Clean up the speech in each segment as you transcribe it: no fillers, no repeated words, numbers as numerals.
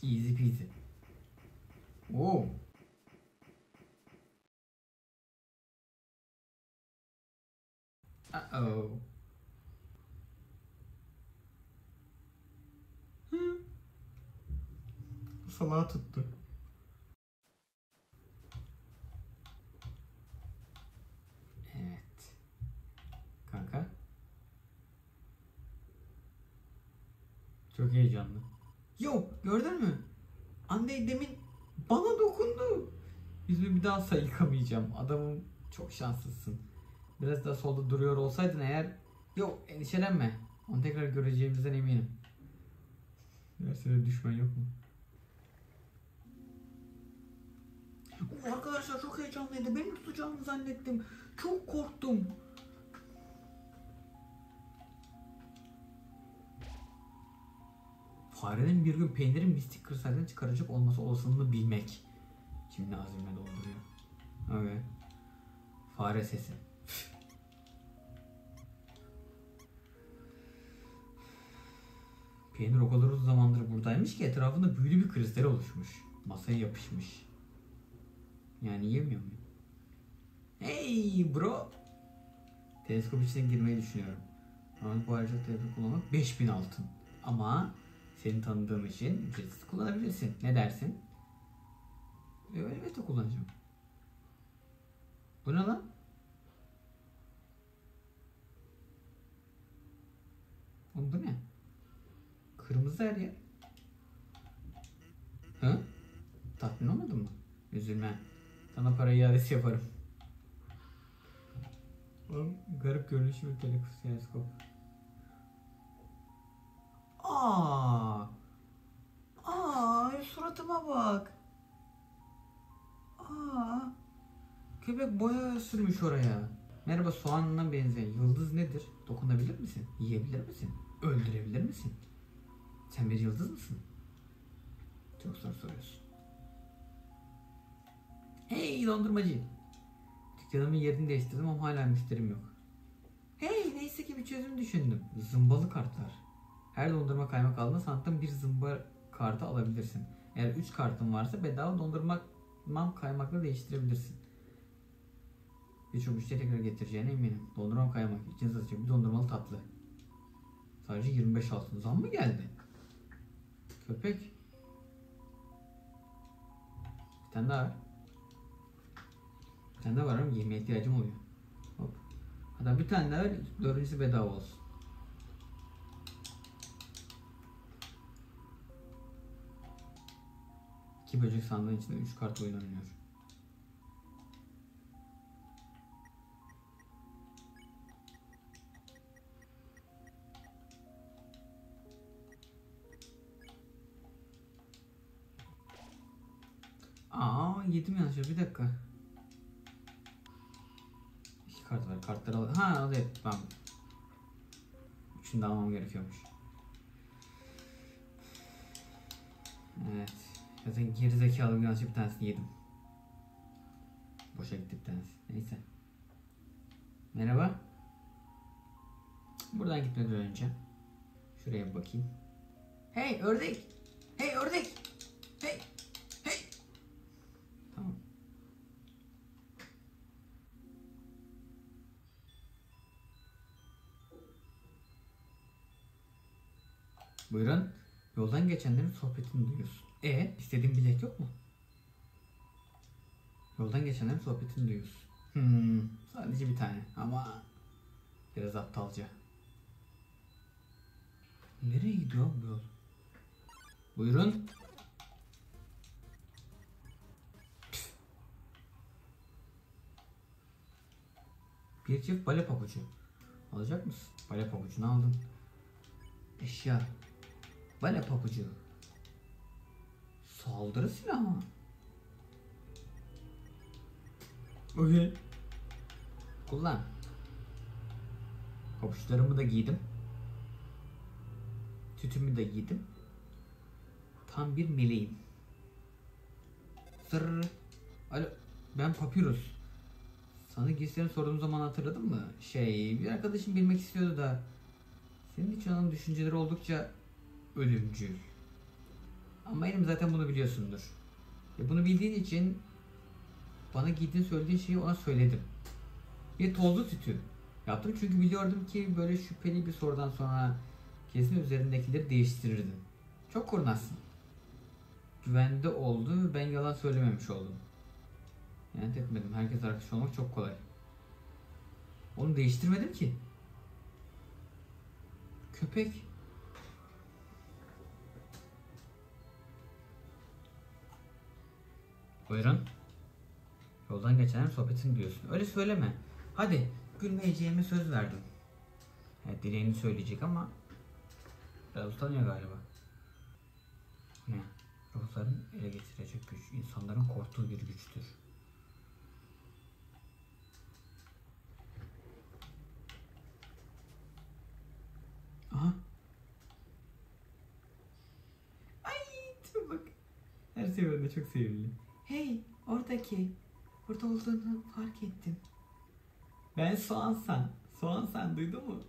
Easy peasy. Oo. Uh-oh. Hı. Salağı tuttu. Evet. Kanka. Çok heyecanlı. Yok, gördün mü? Anne demin bana dokundu. Yüzümü bir daha yıkamayacağım. Adamım, çok şanslısın. Biraz daha solda duruyor olsaydın eğer... Yok, endişelenme. Onu tekrar göreceğimizden eminim. Derslere düşman yok mu? Arkadaşlar çok heyecanlıydı. Beni tutacağını zannettim. Çok korktum. Farenin bir gün peynirin mistik kristalden çıkaracak olması olasılığını bilmek. Şimdi azimle dolduruyor. Evet. Fare sesi. Peynir o kadar uzun zamandır buradaymış ki etrafında büyülü bir kristal oluşmuş. Masaya yapışmış. Yani yemiyor muyum? Hey bro! Teleskop içine girmeyi düşünüyorum. Ama bu ayrıca teleskop kullanmak 5000 altın. Ama seni tanıdığım için ücretsiz kullanabilirsin. Ne dersin? Elbette kullanacağım. Bu ne lan? Oğlum bu ne? Kırmızı her yer. Hı? Tatmin olmadın mı? Üzülme. Sana para iadesi yaparım. Oğlum garip görünüşlü bir teleskop. Aa! Aa, suratıma bak. Aa! Köpek boya sürmüş oraya. Merhaba, soğanına benzeyen yıldız nedir? Dokunabilir misin? Yiyebilir misin? Öldürebilir misin? Sen bir yıldız mısın? Çok soru soruyorsun. Hey dondurmacı! Dükkanımın yerini değiştirdim ama hala müşterim yok. Hey, neyse ki bir çözüm düşündüm. Zımbalı kartlar. Her dondurma kaymak aldığında sanattan bir zımba kartı alabilirsin. Eğer 3 kartın varsa bedava dondurma kaymakla değiştirebilirsin. Birçok müşteri tekrar getireceğine eminim. Dondurmam kaymak. İçine satacak bir dondurmalı tatlı. Sadece 25 altın. Zam mı geldi? Köpek. Bir tane daha var. Bir tane daha var ama yemeğe ihtiyacım oluyor. Hop. Hatta bir tane daha var. Dördüncüsü bedava olsun. İki böcek sandığın içinde 3 kart oyun oynuyor. Aa, yedim yanlışlıkla, bir dakika. 2 kart var, kartları al. Ha, alayım. Tamam. Üçünü de almam gerekiyormuş. Evet. Zaten gerizekalı bir tanesini yedim. Boşa gitti bir tanesi. Neyse. Merhaba. Buradan gitmeden önce şuraya bir bakayım. Hey ördek! Hey ördek! Hey! Hey! Tamam. Buyurun. Yoldan geçenlerin sohbetini duyuyorsun. İstediğin bilet yok mu? Yoldan geçenlerin sohbetini duyuyorsun. Sadece bir tane ama biraz aptalca. Nereye gidiyor bu yol? Buyurun. Bir çift bale pabucu. Alacak mısın? Bale pabucunu aldım. Eşya. Bale pabucu. Saldırı silahı. Okay. Kullan. Pabuçlarımı da giydim. Tütümü de giydim. Tam bir meleğim. Sırrı. Alo, ben Papyrus. Sana giysilerini sorduğum zaman hatırladın mı? Bir arkadaşım bilmek istiyordu da. Senin için onun düşünceleri oldukça ölümcül. Ama Eminim zaten bunu biliyorsundur. Bunu bildiğin için bana giydiğini söylediğin şeyi ona söyledim. Bir tozlu tütü yaptım çünkü biliyordum ki böyle şüpheli bir sorudan sonra kesin üzerindekileri değiştirirdin. Çok kurnazsın. Güvende oldu, ben yalan söylememiş oldum. Yani etmedim. Herkes arkadaş olmak çok kolay. Onu değiştirmedim ki. Köpek. Buyurun. Yoldan geçenin sohbetini diyorsun. Öyle söyleme. Hadi, gülmeyeceğime söz verdim. Evet, dileğini söyleyecek ama biraz utanıyor galiba. Ne? Ruhların ele geçirecek güç, insanların korktuğu bir güçtür. Aha. Ay, tipe bak. Her seferinde çok sevimli. Hey, oradaki. Burada olduğunu fark ettim. Ben Soğansan. Soğansan, duydun mu?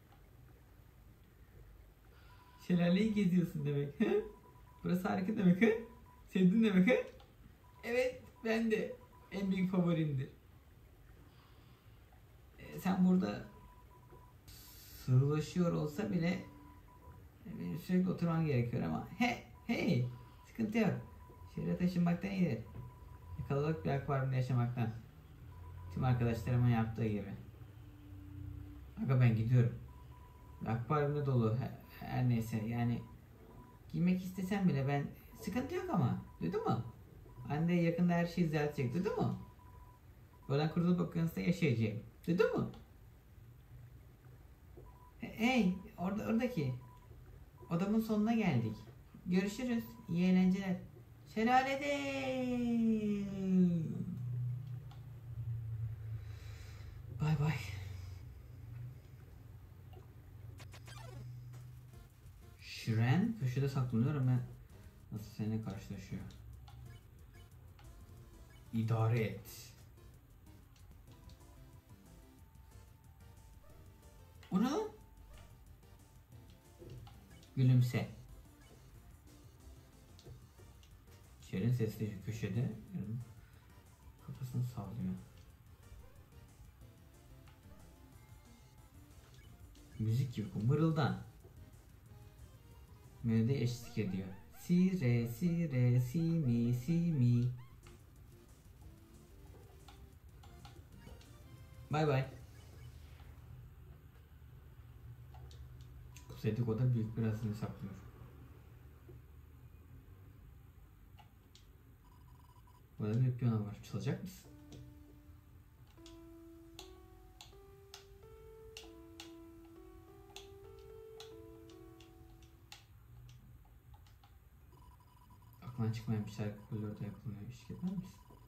Şelaleyi geziyorsun demek. He? Burası harika demek. He? Sevdin demek. He? Evet, ben de. En büyük favorimdir. Sen burada sığlaşıyor olsa bile benim sürekli oturman gerekiyor ama hey, sıkıntı yok. Şehre taşınmaktan iyidir. Kalabalık bir akvaryumda yaşamaktan. Tüm arkadaşlarımın yaptığı gibi. Aga, ben gidiyorum. Akvaryumda dolu her neyse, yani giymek istesem bile ben, sıkıntı yok ama, duydun mu? Anne yakında her şeyi düzeltecek, duydun mu? Buradan kurtulup okyanusda yaşayacağım, duydun mu? Hey, oradaki odamın sonuna geldik. Görüşürüz, iyi eğlenceler. Şelalede. Bay bay. Şiren köşede saklanıyor ama nasıl seninle karşılaşıyor? İdare et. O ne lan? Gülümse. Şirin sesli köşede kafasını sallıyor. Müzik gibi mırıldan. Melodi eşlik ediyor. Si re si re si mi si mi. Bay bay. Kuzeydeki oda büyük bir hazine saklıyor. Burada bir piyano var. Çalacak mısın? Aklından çıkmayan bir şarkı koridorda yapılmıyor. İşlik eder misin?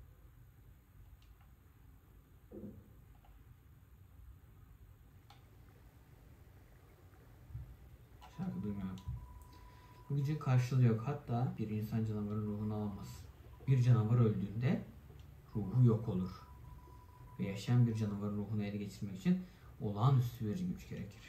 Şarkı duymuyorum. Bu gücün karşılığı yok. Hatta bir insan canavarın ruhunu alamaz. Bir canavar öldüğünde ruhu yok olur. Ve yaşayan bir canavarın ruhunu ele geçirmek için olağanüstü bir güç gerekir.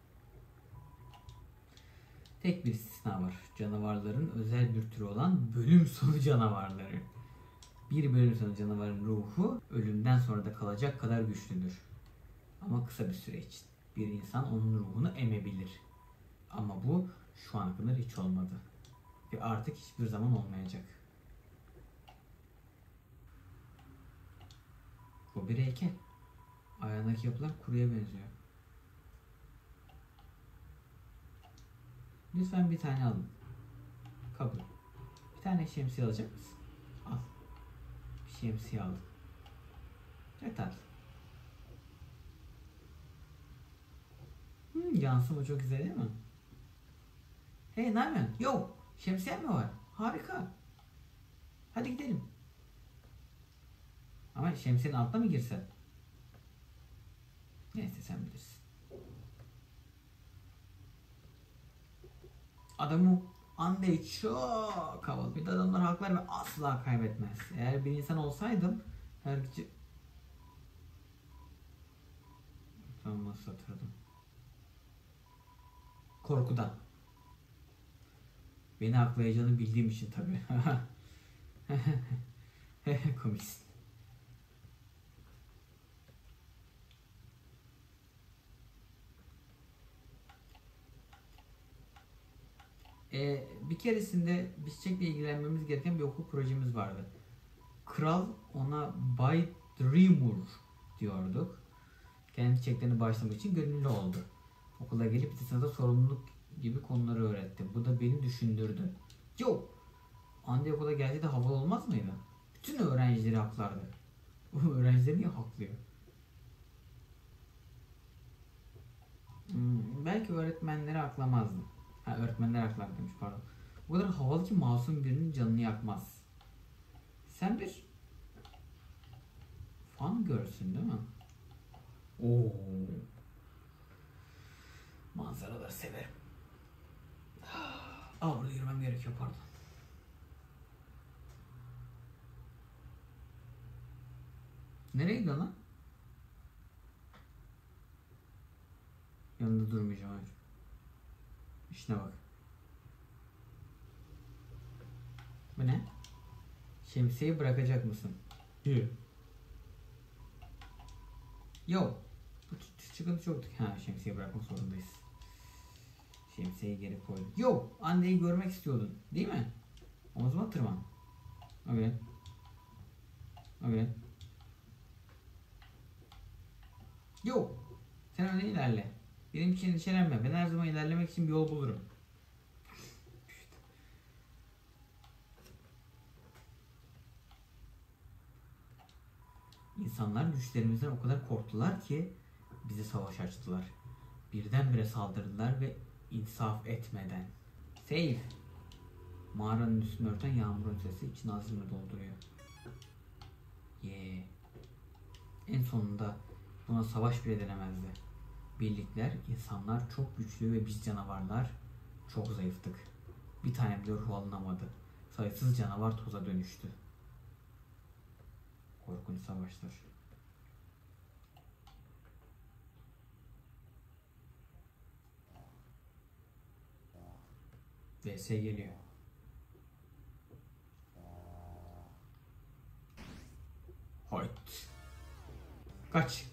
Tek bir istisna var. Canavarların özel bir türü olan bölüm sonu canavarları. Bir bölüm sonu canavarın ruhu ölümden sonra da kalacak kadar güçlüdür. Ama kısa bir süre için. Bir insan onun ruhunu emebilir. Ama bu şu ana kadar hiç olmadı. Ve artık hiçbir zaman olmayacak. Bu bir heykel. Ayağındaki yapılar kuruya benziyor. Lütfen bir tane alın. Kabul. Bir tane şemsiye alacak mısın? Al. Bir şemsiye aldım. Ne tatlı. Yansıma çok güzel değil mi? Hey, ne yapıyorsun? Yo, şemsiye mi var? Harika. Hadi gidelim. Ama şemsiyenin altına mı girsen? Neyse, sen bilirsin. Adamı Andy çok havalı. Bir de adamlar haklar ve asla kaybetmez. Eğer bir insan olsaydım her gece... Tamam, nasıl hatırladım. Korkudan. Beni aklayacağını bildiğim için tabii. Komiksin. Bir keresinde biz çiçekle ilgilenmemiz gereken bir okul projemiz vardı. Kral ona Bay Dreamer diyorduk. Kendi çiçeklerini bağışlamak için gönüllü oldu. Okula gelip bize sınıfta sorumluluk gibi konuları öğretti. Bu da beni düşündürdü. Yo! Andy okula geldi de havalı olmaz mıydı? Bütün öğrencileri haklardı. Bu öğrencileri niye haklıyor? Belki öğretmenleri aklamazdı. Ha, öğretmenler haklar demiş, pardon. Bu kadar havalı ki masum birinin canını yakmaz. Sen bir fan görsün değil mi? Oo. Manzaraları severim. Aa, burada yürümem gerekiyor, pardon. Nereye gidiyor lan? Yanında durmayacağım önce. İşine bak. Bu ne? Şemsiyeyi bırakacak mısın? Yok. Yok. Bu çıkıntı çoktu. Ha, şemsiyeyi bırakmak zorundayız. Şemsiyeyi geri koydum. Yok. Anneyi görmek istiyordun. Değil mi? O zaman tırman. Okay. Okay. Yok. Sen öyle ilerle. Benim için endişelenme. Ben her zaman ilerlemek için bir yol bulurum. İnsanlar güçlerimizden o kadar korktular ki bize savaş açtılar. Birdenbire saldırdılar ve insaf etmeden. Save. Mağaranın üstünü örten yağmurun sesi için ağzını dolduruyor. Yeah. En sonunda buna savaş bile denemezdi. Birlikler, insanlar çok güçlü ve biz canavarlar çok zayıftık. Bir tane bile ruh alınamadı. Sayısız canavar toza dönüştü. Korkunç savaşlar. VS geliyor. Hayt. Kaç.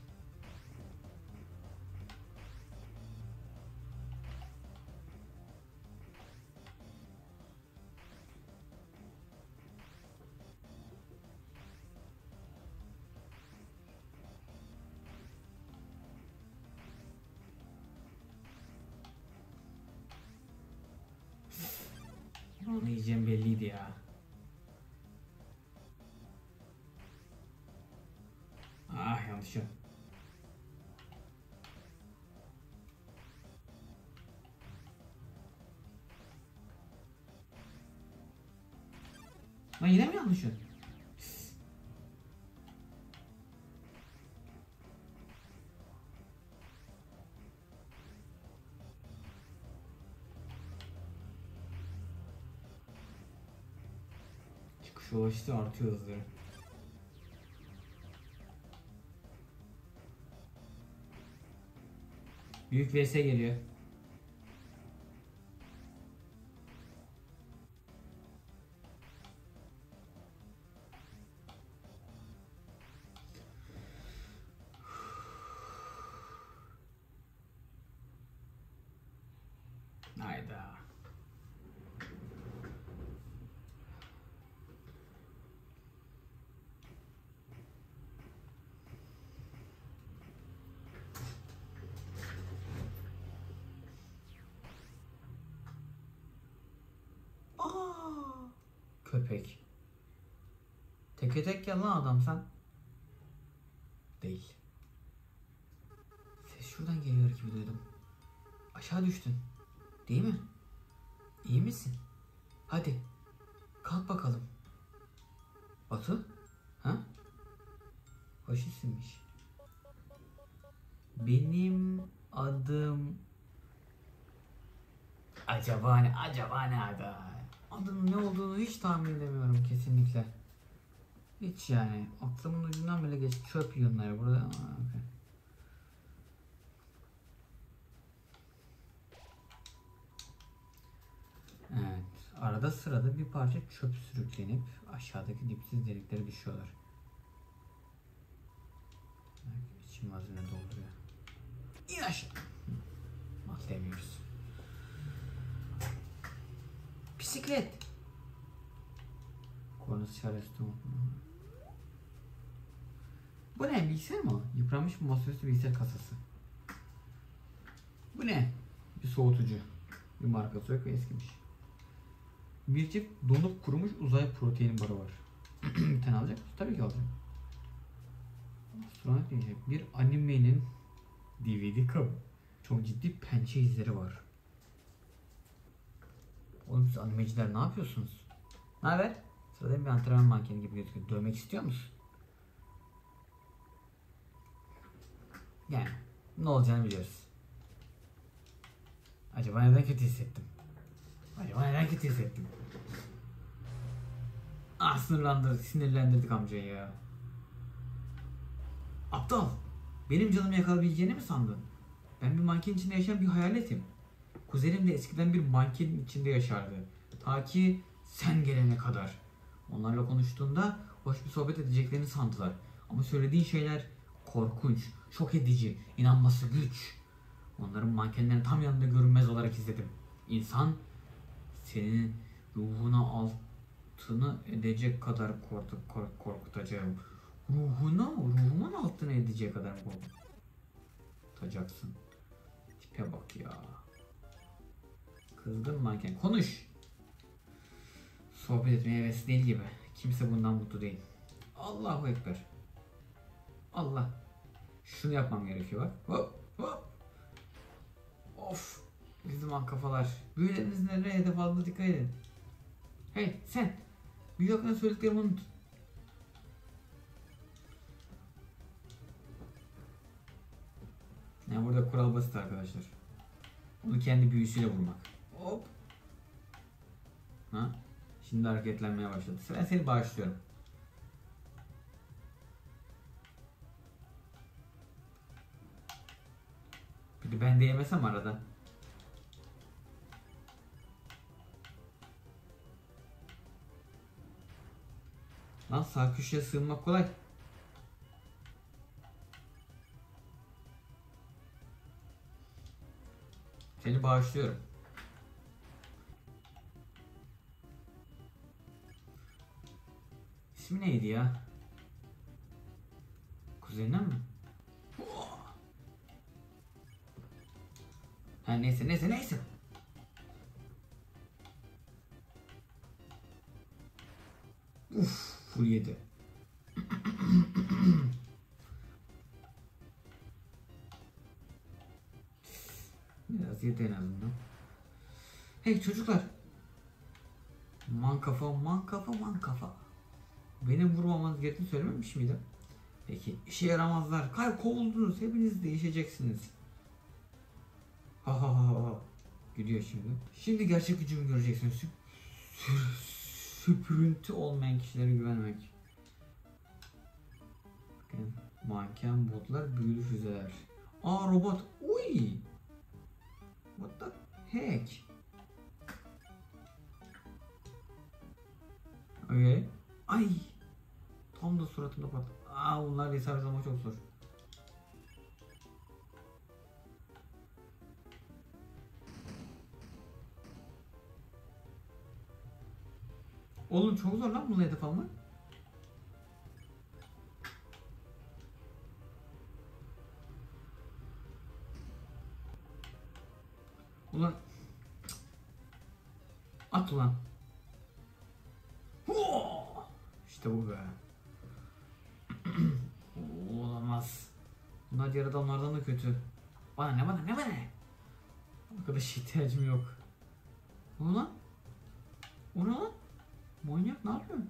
Onu yiyeceğim belliydi ya. Ah, yanlış yap. Lan yine mi yanlış yap? Çıkış ulaştı, artıyor hızları. Büyük VS geliyor. Hayda. Aa, köpek. Teke tek gel lan adam sen. Değil. Ses şuradan geliyor gibi duydum. Aşağı düştün. Değil mi? İyi misin? Hadi. Kalk bakalım. Batu? Ha? Faşistmiş. Benim adım... Acaba ne? Acaba ne ada? Adının ne olduğunu hiç tahmin edemiyorum kesinlikle. Hiç yani. Aklımın ucundan bile geç. Çöp yığınları burada. Okay. Evet. Arada sırada bir parça çöp sürüklenip aşağıdaki dipsiz deliklere düşüyorlar. İçim hazine dolduruyor. İn aşağı. Atlayamıyoruz. Bisiklet. Kornası işareti. Bu ne? Bilgisayar mı? Yıpranmış bir masaüstü bilgisayar kasası. Bu ne? Bir soğutucu. Bir markası yok ve eskimiş. Bir çift donup kurumuş uzay protein barı var. Bir tane alacak mısın? Tabii ki alacağım. Astronot diyecek. Bir animenin DVD kabı. Çok ciddi pençe izleri var. Oğlum siz animeciler ne yapıyorsunuz? Ne haber? Sırada bir antrenman mankeni gibi gözüküyor. Dövmek istiyor musun? Yani ne olacağını biliyoruz. Acaba neden kötü hissettim? Ah, sinirlendirdik amcayı ya. Aptal! Benim canımı yakalayabileceğini mi sandın? Ben bir manken içinde yaşayan bir hayaletim. Kuzenim de eskiden bir mankenin içinde yaşardı. Ta ki sen gelene kadar. Onlarla konuştuğunda hoş bir sohbet edeceklerini sandılar. Ama söylediğin şeyler korkunç, şok edici, inanması güç. Onların mankenlerin tam yanında görünmez olarak izledim. İnsan senin ruhuna altını edecek kadar korkutacağım. Ruhumun altını edecek kadar korkutacaksın. Tipe bak ya. Kızgın manken. Konuş. Sohbet etmeye hevesli değil gibi. Kimse bundan mutlu değil. Allahu Ekber. Allah. Şunu yapmam gerekiyor bak. Hop hop. Of. Bizim an kafalar. Büyüleriniz nereye de fazla dikkat edin. Hey sen. Büyü hakkında söylediklerimi unut. Yani burada kural basit arkadaşlar. Onu kendi büyüsüyle vurmak. Hop. Ha? Şimdi hareketlenmeye başladı. Ben seni bağışlıyorum. Bir de ben de yemesem arada. Lan sağ köşeye sığınmak kolay. Seni bağışlıyorum. İsmi neydi ya? Kuzeninden mi? Ha neyse. Uf, full yedi. Biraz yedi en azından. Hey çocuklar. Man kafa. Benim vurmamanız gerektiğini söylememiş miydim? Peki işe yaramazlar. Kovuldunuz. Hepiniz değişeceksiniz. Ha. Gidiyor şimdi. Şimdi gerçek gücümü göreceksiniz. Süprüntü olmayan kişilere güvenmek. Bakın, manken botlar, büyülü füzeler. Aa robot. Uy. What the heck? Okay. Ay. Tam da suratımda patladı. Aa bunlar isabet almak çok zor. Oğlum çok zor lan bunu hedef almak. Ulan. At ulan. İşte bu be. Olamaz. Bunlar diğer adamlardan da kötü. Bana ne? Arkadaş ihtiyacım yok. O lan? O ne lan? Manyak ne yapıyorsun?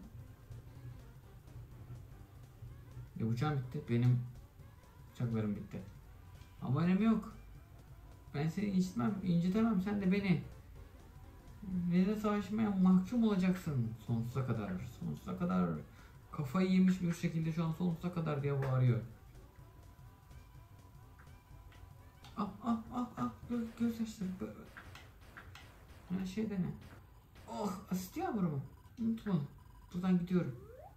Ya uçağım bitti. Benim uçaklarım bitti. Ama önemi yok. Ben seni incitemem. Sen de beni. Benimle savaşmaya mahkum olacaksın. Sonsuza kadar. Kafayı yemiş bir şekilde şu an sonsuza kadar diye bağırıyor. Göz yaşları. Her şey dene. Oh, asist yağmurumu. Unutma. Buradan gidiyorum.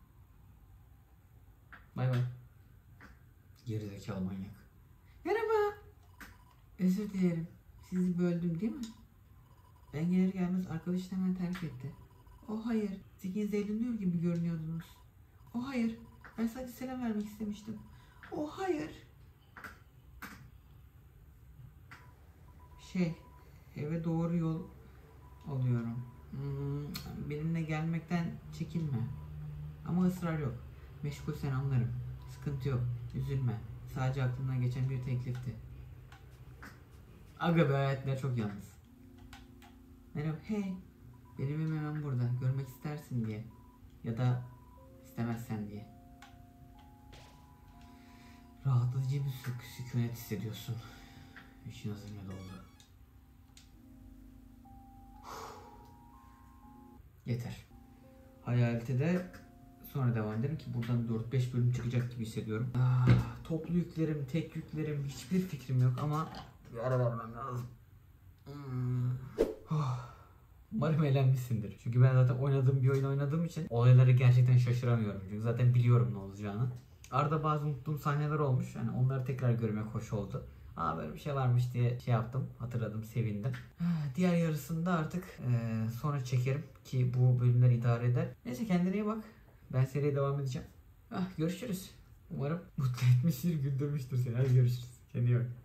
Bay bay. Gerizekalı manyak. Merhaba. Özür dilerim. Sizi böldüm değil mi? Ben gelir gelmez arkadaşını hemen terk etti. Oh hayır. İkiniz eğleniyor gibi görünüyordunuz. Oh hayır. Ben sadece selam vermek istemiştim. Oh hayır. Eve doğru yol alıyorum. Benimle gelmekten çekinme. Ama ısrar yok. Meşgulsen anlarım. Sıkıntı yok. Üzülme. Sadece aklımdan geçen bir teklifti. Aga be, hayatlar çok yalnız. Merhaba. Hey. Benim evim hemen burada. Görmek istersin diye. Ya da istemezsen diye. Rahatlatıcı bir sükunet hissediyorsun. İşin hazırlığı doldu. Yeter. Hayalete de sonra devam ederim ki buradan 4-5 bölüm çıkacak gibi hissediyorum. Toplu yüklerim, tek yüklerim, hiçbir fikrim yok ama bir ara vermem lazım. Umarım eğlenmişsindir. Çünkü ben zaten oynadığım bir oyun oynadığım için olayları gerçekten şaşıramıyorum. Çünkü zaten biliyorum ne olacağını. Arada bazı unuttuğum sahneler olmuş. Yani onları tekrar görmek hoş oldu. Böyle bir şey varmış diye şey yaptım. Hatırladım, sevindim. Diğer yarısını da artık sonra çekerim ki bu bölümler idare eder. Neyse, kendine iyi bak. Ben seriye devam edeceğim. Görüşürüz. Umarım mutlu etmiştir, güldürmüştür seni. Hadi görüşürüz. Kendine iyi bak.